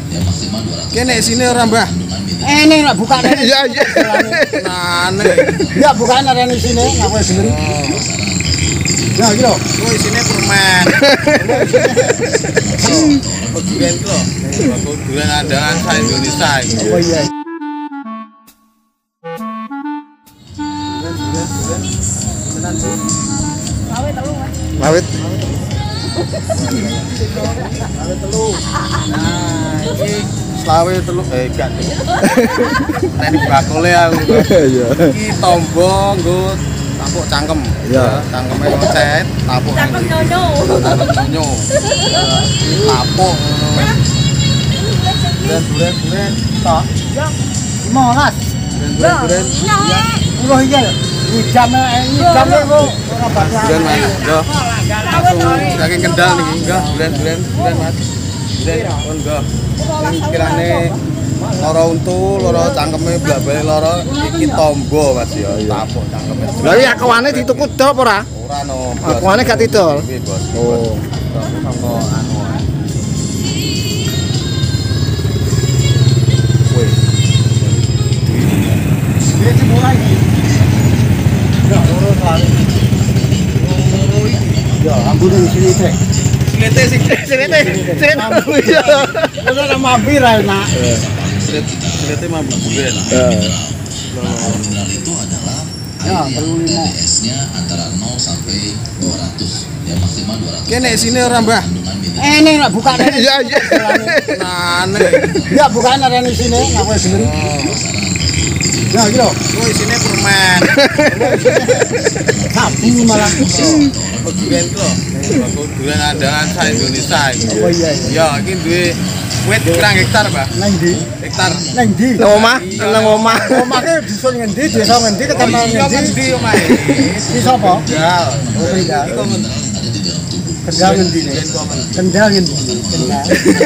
Kene sini ora, Mbah. Ning lak bukane. Iya iya. Nane. Ya bukane arene sini, aku wis beli. Ya iki lho. Oh, isine permen. Durian itu loh. Durian andalan sa Indonesia. Oh iya. Lawit. Nah, ini selawe telu gak. Teknik bakule aku. Iya. Iki tombo nggo tapuk cangkem. Iya, cangkeme ngecet, tapuk. Cangkem nyonyo. Cangkem nyonyo. Tapuk ngono. Duren tok. Ya. 15. Duren. Wah iya lho. Jam kok ora bakal. Duren Mas. Yo. Langsung saking Kendal niki, enggak duren Mas. Duren kon enggak. Kirane loro untu, loro cangkeme blak-balik loro iki tombo Mas ya, tapuk cangkeme. Lah iki akoane dituku dol apa ora? Ora no. Akoane gak didol. Nggih, Bos. Oh. Sangko anu ae. Wih. Iki mulai iki. Ya loro kali. Ya ambune sini teh. Silete. Iya. Ora mampir ae nak. Silete mabuk bulen. Benar itu adalah Ya, 35. DS-nya antara 0 sampai 200, ya maksimal 200. Kene sini ora, Mbah. Ning lak bukane. Iya iya. Nane. Ya bukane arene sini, aku wis beli. Ya iki lho. Oh, isine permen. Sabu malah. Durian itu loh. Durian andalan sa Indonesia. Oh iya. Ya, iki duwe wit pirang hektar, Mbah? Nang ndi? Hektar. Nang ndi? Nang omah, nang omah. Omahke disusun ngendi? Desa ngendi? Kecamatan Iya, ngendi? ngendi omahe? Di sapa? Kendal. Oh, Kendal. Iki kok ngendi? Kendal ngendi ne? Kendal ngendi? Kendal.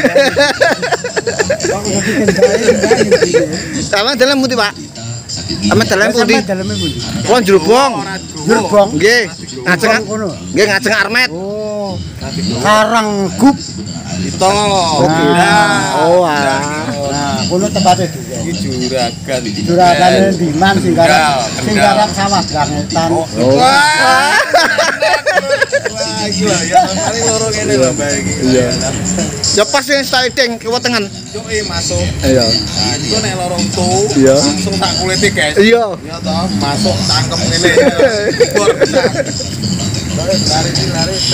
Kok ngerti Kendal ngendi? Sama dalam pundi, Pak? Sama dalam pundi? Daleme pundi? Kulon Jrubong. Gerbong. Nggih. Ngajeng. Kono. Nggih ngajeng Armet. Oh. Karanggup. Itu. Nah. Oh, alah. Nah, kono tempatnya juga. Iki juragan. Juragan Diman sing garap sawah Gangetan. Wah. Wah, gila ya. Mari loro ngene lho, Mbak iki. Iya. Ya pas sing sliding kewetengan. Yuk masuk. Iya. Nah, iku nek loro untu, Iya. langsung tak kuliti, guys. Iya. Ya toh, masuk cangkem ngene. Luar biasa. Lari.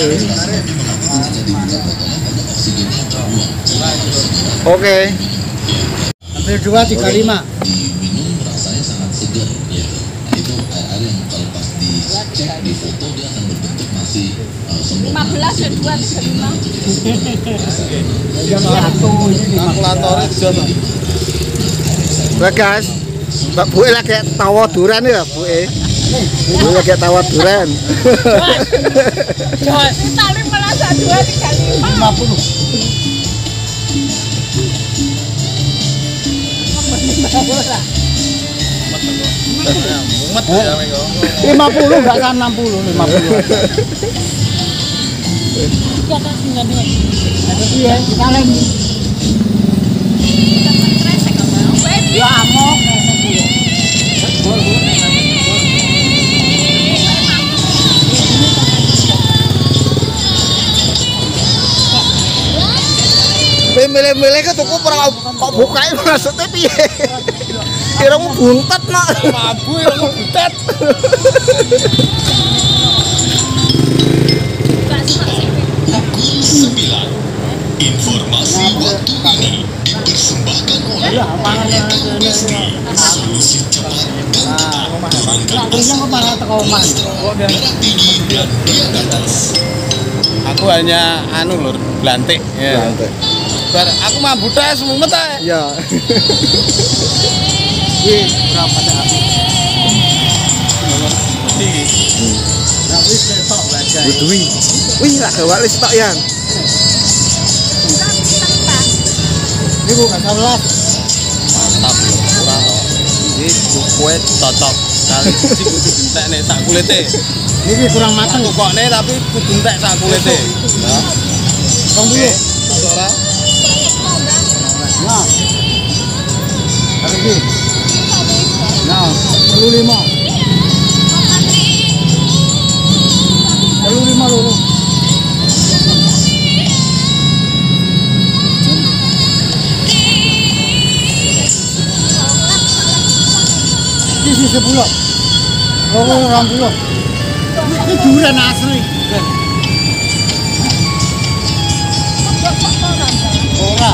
Oke. Hampir 235. Diminum rasanya sangat segar ya. Itu air yang kalau pas dicek di foto dia akan berbentuk masih sempurna. 15 dan 235. Jam 1 ini Kalkulatornya jono. Wah guys, Mbak Bu lagi tawa duren ya, Bu Bu lagi tawa duren. Tali merasa 235. 50. Mumet ya mengko. 50 enggak kan 60, 50. Iya, kita lagi. Ya amok Milih-milih ke tuku kok bukain maksudnya piye? Kira mau buntet nak. Mabu ya buntet. Pukul 9. Informasi waktu ini dipersembahkan oleh Disney. Solusi cepat dan tepat turunkan darah tinggi dan diabetes. Aku hanya anu lur, blantik. Ya. Bar aku mambu tes mumet ae. Ya. Iki berapa dah? Iki. Nah, wis ketok belajar. Budui. Wih, lah gawak wis tok yan. Ibu enggak salah. Mantap lho, ora to. Iki kue cocok kali siji kudu entekne sak kulite. Ini kurang mateng. Kokne tapi kudu entek sak kulite. Ya. Tong dulu. Ora. Ya 35. 35 loro. Ini sih 10. Loro 20. Ini durian asli. Ora.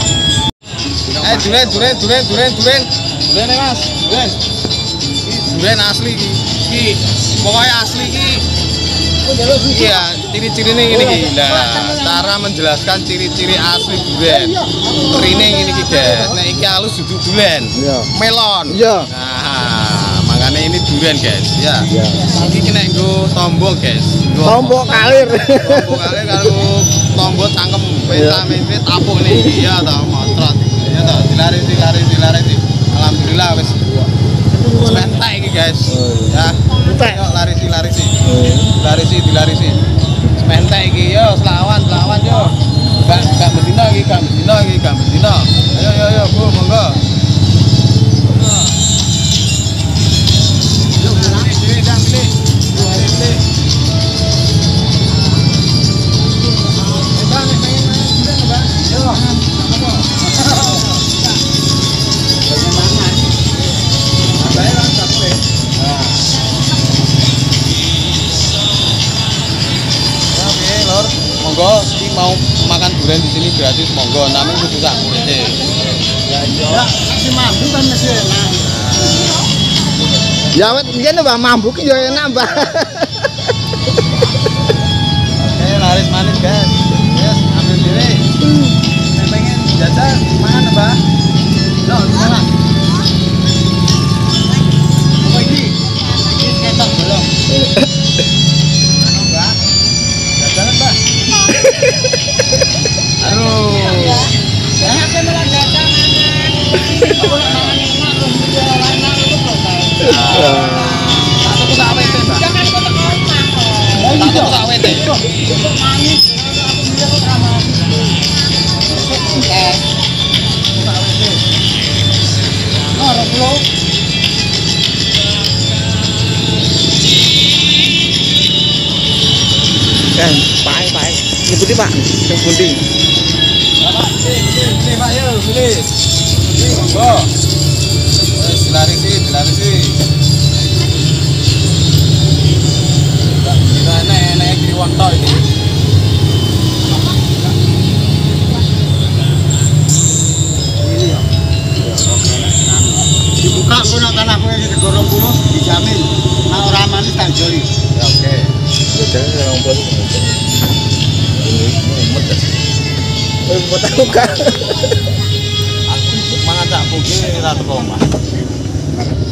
Duren nih Mas, duren asli iki pokoknya asli iki. Iya, ciri-ciri ini gini. Nah, cara menjelaskan ciri-ciri asli duren. Rine ini iki, guys. Nek iki halus dudu duren. Melon. Iya. Nah, makanya ini duren, guys. Ya. Iki kena nggo tombol, guys. Tombol kalir. Tombol kalir karo tombol cangkem. Penta-penta tapuk nih. Iya toh, motrot. Ya toh, dilarisi. Alhamdulillah wis mentek iki, guys. Ya. Entek. Yuk larisi. Dilarisi. Mentek iki yo selawan yo. Gak bendina iki, gak bendina. Ayo, Bu, monggo. Yuk, pilih. Monggo, iki mau makan durian di sini gratis, monggo. Namun kudu sak kulite. Ya iya. Si mampu kan mesti enak. Ya wet ngene Mbah mambu ki ya enak, Mbah. Oke, laris manis, guys. Yes, ambil diri. Pengen jajan mana, Mbak? Loh, di sana. Apa ini? Ini ketok belum. Mbak. Jajan, Mbak. Aduh. Ya, sampai malah jajan mangan. Aku nak mangan enak terus dia warna itu protes. Tak tuku sak wete, Mbak. Jangan kau teko omah kok. Tak tuku sak wete. Untuk manis, aku bilang kok sama. Nah, 20. Kan, Pak. Nyebuti Pak, yang pundi. Pak, sini Pak, yuk, sini. Sini, monggo. Dilarisi. Kita enak kiri wonto ini. Dibuka aku nak tanah kowe iki digorong kuno dijamin. Nah ora manis tak joli. Ya oke. Jajan yang belum. Ini mumet ya. Mumet aku kan. Aku mangan cak bugi ra teko omah.